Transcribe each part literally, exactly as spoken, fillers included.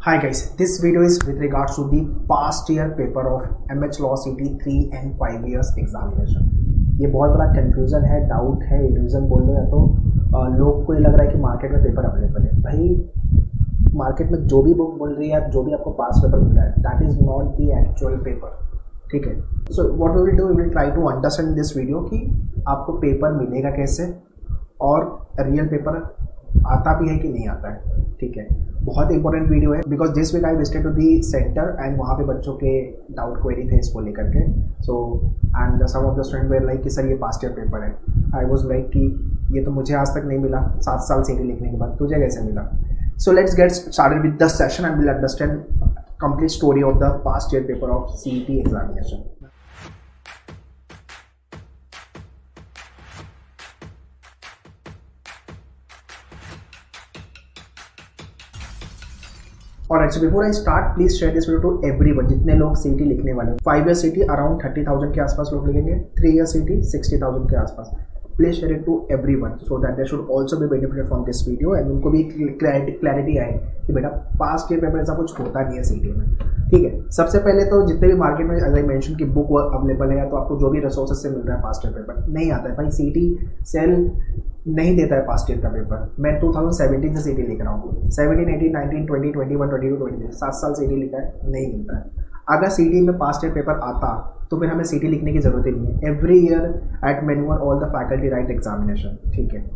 Hi guys, this video is with regards to the past year paper of M H Law C T three and five years examination। ये बहुत बड़ा confusion है, doubt है, illusion बोल लो या तो आ, लोग को ये लग रहा है कि मार्केट में पेपर अवेलेबल है। भाई मार्केट में जो भी बुक बोल रही है, जो भी आपको पास पेपर मिल रहा है, that is not the actual paper. ठीक है, so what we will do, we will try to understand this video कि आपको पेपर मिलेगा कैसे और रियल पेपर आता भी है कि नहीं आता है। ठीक है, बहुत इंपॉर्टेंट वीडियो है because this week I visited to the centre and वहाँ पे बच्चों के डाउट क्वेरी थे इसको लेकर के। So and some of the student were like कि सर ये पास्ट ईयर पेपर है। आई वाज लाइक कि ये तो मुझे आज तक नहीं मिला, सात साल सीटी लिखने के बाद तुझे कैसे मिला। So let's get started with the session and will understand complete story of the past year paper of CET examination. और so before I start, please share this video to everyone। जितने लोग सीटी लिखने वाले हैं, five year CET around thirty thousand के आसपास लोग लिखेंगे, three year CET sixty thousand के आसपास। Please share it to everyone so that they should also be benefited from this video and उनको भी क्लैरिटी आए कि बेटा पास्ट ईयर पेपर ऐसा कुछ होता नहीं है सीटी में। ठीक है, सबसे पहले तो जितने भी मार्केट में एज आई मेंशन कि बुक अवेलेबल है या तो आपको जो भी रिसोर्सेज से मिल रहा है पास्ट ईयर पेपर नहीं आता है। भाई सीटी सेल नहीं देता है पास्ट ईयर का पेपर। मैं टू थाउजेंड सेवेंटीन से सीटी लिख रहा हूँ, seventeen eighteen nineteen twenty twenty one twenty two twenty three सात साल सीटी लिखा है, नहीं मिलता है। अगर सीटी में पास्ट ईयर पेपर आता तो फिर हमें सीटी लिखने की जरूरत ही नहीं है। Every year at manual all the faculty write examination. ठीक है,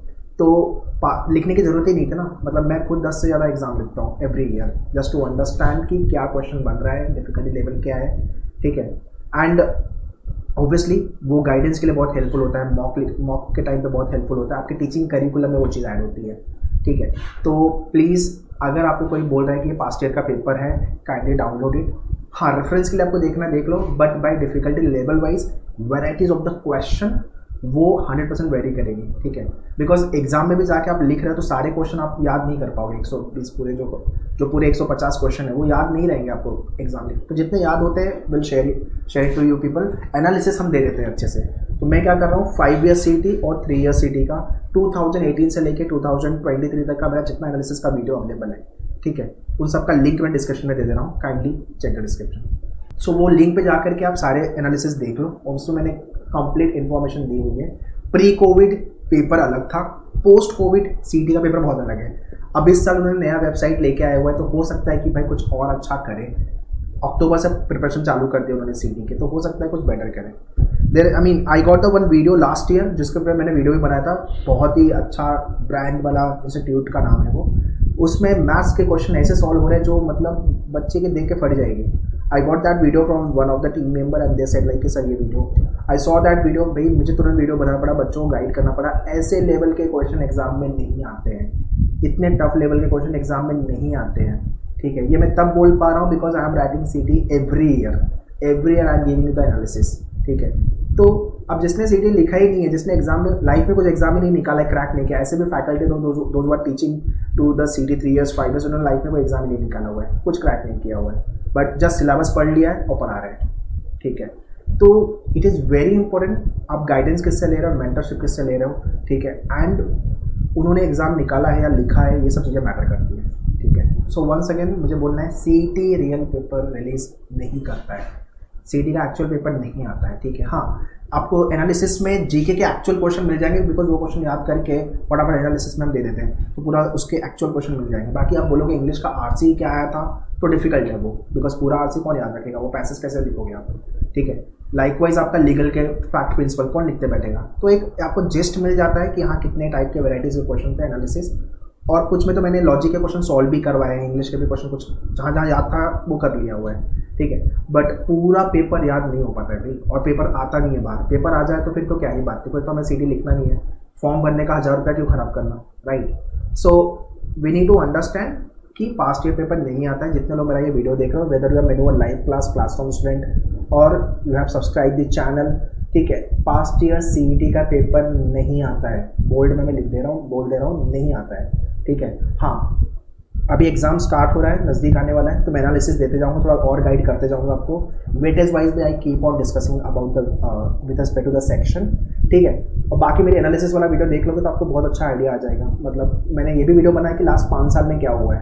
तो लिखने की जरूरत ही नहीं थी ना। मतलब मैं खुद दस से ज़्यादा एग्जाम लिखता हूँ every year just to understand कि क्या क्वेश्चन बन रहा है, डिफिकल्टी लेवल क्या है। ठीक है, एंड ऑब्वियसली वो गाइडेंस के लिए बहुत हेल्पफुल होता है, मॉक मॉक के टाइम पे बहुत हेल्पफुल होता है, आपके टीचिंग करिकुलम में वो चीज़ ऐड होती है। ठीक है, तो प्लीज़ अगर आपको कोई बोल रहा है कि ये पास्ट ईयर का पेपर है, काइंडली डाउनलोड इट। हाँ, रेफरेंस के लिए आपको देखना देख लो, but by difficulty level wise varieties of the question वो हंड्रेड परसेंट वेरी करेगी। ठीक है, बिकॉज एग्जाम में भी जाके आप लिख रहे हो तो सारे क्वेश्चन आप याद नहीं कर पाओगे। एक सौ बीस पूरे जो जो पूरे एक सौ पचास क्वेश्चन है वो याद नहीं रहेंगे आपको एग्जाम में। तो जितने याद होते हैं will share share to you people. Analysis हम दे देते हैं अच्छे से। तो मैं क्या कर रहा हूँ, फाइव ईयर सीटी और थ्री ईयर सीटी का टू थाउजेंड एटीन से लेकर टू थाउजेंड ट्वेंटी थ्री तक का मेरा जितना एनालिसिस का वीडियो अवेलेबल है, ठीक है, उन सबका लिंक मैं डिस्क्रिप्शन में दे दे रहा हूँ, kindly check the description. So वो लिंक पे जाकर के आप सारे एनालिसिस देख लो और उसमें मैंने कंप्लीट इन्फॉर्मेशन दी हुई है। प्री कोविड पेपर अलग था, पोस्ट कोविड सीटी का पेपर बहुत अलग है। अब इस साल उन्होंने नया वेबसाइट लेके आया हुआ है, तो हो सकता है कि भाई कुछ और अच्छा करें। अक्टूबर से प्रिपरेशन चालू कर दिया उन्होंने सीटी के, तो हो सकता है कुछ बेटर करें। There I mean I got the one video last year जिसके ऊपर मैंने वीडियो भी बनाया था, बहुत ही अच्छा ब्रांड वाला इंस्टीट्यूट का नाम है वो। उसमें मैथ्स के क्वेश्चन ऐसे सॉल्व हो रहे हैं जो मतलब बच्चे के देख के फट जाएगी। I got that video from one of the team member and they said like कि सर ये video, I saw that video. भाई मुझे तुरंत वीडियो बनाना पड़ा, बच्चों को गाइड करना पड़ा। ऐसे लेवल के क्वेश्चन एग्जाम में नहीं आते हैं, इतने टफ लेवल के क्वेश्चन एग्जाम में नहीं आते हैं। ठीक है, ये मैं तब बोल पा रहा हूँ because I am writing CET every year every year I am giving the analysis. ठीक है, तो अब जिसने सीटी लिखा ही नहीं है, जिसने एग्जाम में लाइफ में कुछ एग्जाम ही नहीं निकाला है, क्रैक नहीं किया, ऐसे भी faculty those are teaching to the CET three years five years, उन्होंने लाइफ में कोई एग्जाम ही नहीं निकाला हुआ है, कुछ क्रैक नहीं किया हुआ है, बट जस्ट सिलेबस पढ़ लिया है और पढ़ा रहे हैं। ठीक है, तो इट इज़ वेरी इंपॉर्टेंट आप गाइडेंस किससे ले रहे हो, मेंटरशिप किससे ले रहे हो। ठीक है, एंड उन्होंने एग्जाम निकाला है या लिखा है, ये सब चीज़ें मैटर करती है। ठीक है, सो वंस अगेन मुझे बोलना है, सीटी रियल पेपर रिलीज नहीं करता है, सीटी का एक्चुअल पेपर नहीं आता है। ठीक है, हाँ आपको एनालिसिस में जीके के एक्चुअल क्वेश्चन मिल जाएंगे बिकॉज वो क्वेश्चन याद करके फटाफट एनालिसिस में हम दे देते हैं, तो पूरा उसके एक्चुअल क्वेश्चन मिल जाएंगे। बाकी आप बोलोगे इंग्लिश का आरसी क्या आया था तो डिफिकल्ट है वो, बिकॉज पूरा आरसी कौन याद रखेगा, वो पैसेज कैसे लिखोगे आप। ठीक है, लाइकवाइज आपका लीगल के फैक्ट प्रिंसिपल कौन लिखते बैठेगा। तो एक आपको जिस्ट मिल जाता है कि हाँ कितने टाइप के वेराइटीज के क्वेश्चन थे एनालिसिस। और कुछ में तो मैंने लॉजिक के क्वेश्चन सॉल्व भी करवाए हैं, इंग्लिश के भी क्वेश्चन कुछ जहाँ जहाँ याद था वो कर लिया हुआ है। ठीक है, बट पूरा पेपर याद नहीं हो पाता है भाई, और पेपर आता नहीं है बाहर। पेपर आ जाए तो फिर तो क्या ही बात है, फिर तो हमें सीटी लिखना नहीं है, फॉर्म भरने का हज़ार रुपया क्यों खराब करना, right. So we need to understand कि पास्ट ईयर पेपर नहीं आता है। जितने लोग मेरा ये वीडियो देख रहे हो, whether you are manual live class classroom student और you have subscribe the channel, ठीक है, पास्ट ईयर सीईटी का पेपर नहीं आता है। बोल्ड में मैं लिख दे रहा हूँ, बोल दे रहा हूँ, नहीं आता है। ठीक है, हाँ अभी एग्जाम स्टार्ट हो रहा है, नज़दीक आने वाला है, तो मैं एनालिसिस देते जाऊँगा, थोड़ा और गाइड करते जाऊँगा आपको। वेटेज वाइज में I keep on discussing about the with respect to the section. ठीक है, और बाकी मेरी एनालिसिस वाला वीडियो देख लोगे तो आपको बहुत अच्छा आइडिया आ जाएगा। मतलब मैंने ये भी वीडियो बनाया कि लास्ट पाँच साल में क्या हुआ है।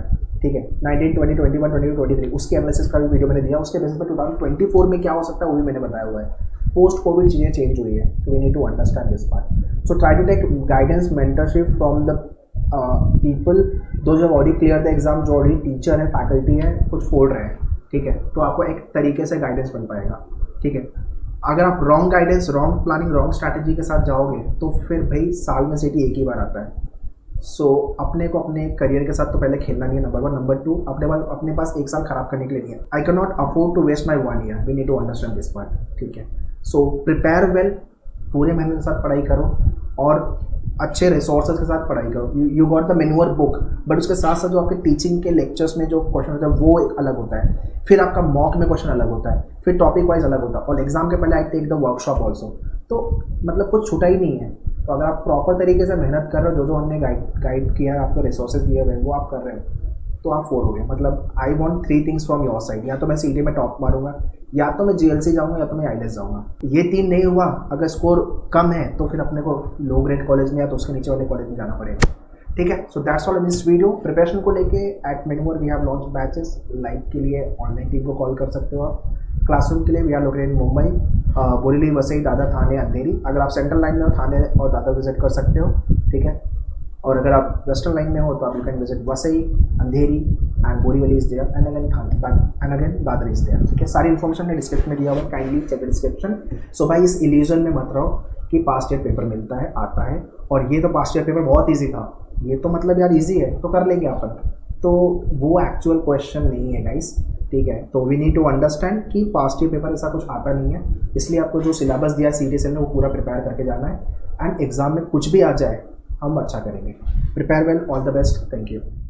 ठीक है, nineteen, twenty, twenty one, twenty two, twenty three उसके एनालिसिस का भी वीडियो मैंने दिया, उसके बेसिस पर टू थाउजेंड ट्वेंटी फोर में क्या हो सकता है वो भी मैंने बताया हुआ है। पोस्ट कोविड चीज़ें चेंज हुई है, we need to understand this part. So try to take guidance mentorship from the people दो जो ऑलरेडी क्लियर द एग्जाम, जो ऑलरेडी टीचर है, फैकल्टी है, कुछ फोड़ रहे हैं, ठीक है, तो आपको एक तरीके से गाइडेंस मिल पाएगा, ठीक है। अगर आप wrong guidance, wrong planning, wrong strategy के साथ जाओगे तो फिर भाई साल में सिटी एक ही बार आता है। सो so, अपने को अपने करियर के साथ तो पहले खेलना नहीं है, नंबर वन। नंबर टू, अपने पास अपने पास एक साल खराब करने के लिए नहीं है। I can not afford to waste my one year, we need to understand this part, ठीक है। सो प्रिपेयर वेल, पूरे मेहनत के साथ पढ़ाई करो और अच्छे रिसोर्सेज के साथ पढ़ाई करो। You got the manual book, but उसके साथ साथ जो आपके टीचिंग के लेक्चर्स में जो क्वेश्चन होता है वो एक अलग होता है, फिर आपका मॉक में क्वेश्चन अलग होता है, फिर टॉपिक वाइज अलग होता है, और एग्जाम के पहले I take the workshop also. तो मतलब कुछ छूटा ही नहीं है। तो अगर आप प्रॉपर तरीके से मेहनत कर रहे हो, जो जो हमने गाइड गाइड किया है, आपको रिसोर्सेज दिए हुए हैं वो आप कर रहे हो, तो आप फोर हो गए। मतलब I want three things from your side, या तो मैं सीटी में टॉप मारूंगा, या तो मैं जीएलसी जाऊंगा, या तो मैं आईलेस जाऊंगा। ये तीन नहीं हुआ, अगर स्कोर कम है तो फिर अपने को लो ग्रेड कॉलेज में या तो उसके नीचे वाले कॉलेज में जाना पड़ेगा, ठीक है। So that's all in this video. Preparation को लेके at manual we have launch batches, live के लिए ऑनलाइन टीम को कॉल कर सकते हो आप, क्लासरूम के लिए we are located in Mumbai, Borivali, Vasai, Dadar, Thane, Andheri. अगर आप सेंट्रल लाइन में हो, थाने और दादर विजिट कर सकते हो, ठीक है। और अगर आप वेस्टर्न लाइन में हो तो आप you can visit Vasai, Andheri and Borivali is there, and again and again Dadar is there, ठीक है। सारी इन्फॉर्मेशन ने डिस्क्रिप्शन में दिया हुआ है, काइंडली चेक डिस्क्रिप्शन। सो भाई इस इल्यूजन में मत रहो कि पास्ट ईयर पेपर मिलता है, आता है, और ये तो पास्ट ईयर पेपर बहुत ईजी था, ये तो मतलब यार ईजी है तो कर लेंगे अपन, तो वो एक्चुअल क्वेश्चन नहीं है गाइस, ठीक है। तो वी नीड टू अंडरस्टैंड कि पास्ट ईयर पेपर ऐसा कुछ आता नहीं है, इसलिए आपको जो सिलेबस दिया सीटी सेल ने वो पूरा प्रिपेयर करके जाना है, एंड एग्जाम में कुछ भी आ जाए हम अच्छा करेंगे। Prepare well, all the best, thank you.